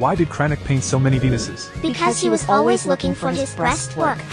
Why did Cranach paint so many Venuses? Because he was always looking for his breastwork.